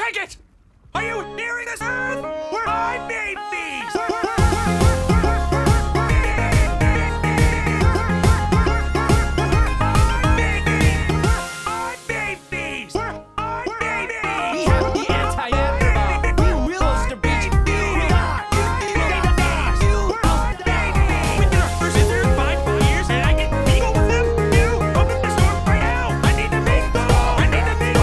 Maggot! Are you hearing this, Earth? I made these! We have the anti-antibody. We will distribute. We did our first in there in 5 years, and I get legal with them? You open the store right now! I need to make those! I need to make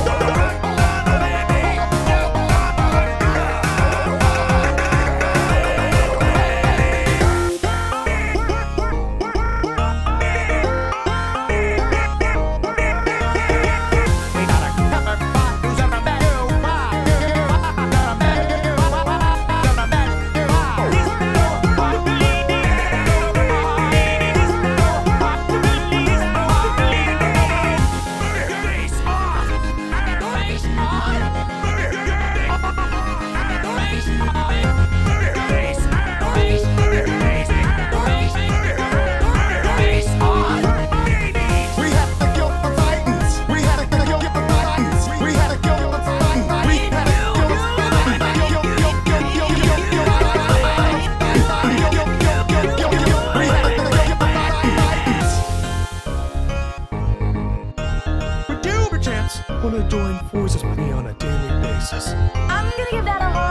Want to join forces with me on a daily basis. I'm gonna give that a hard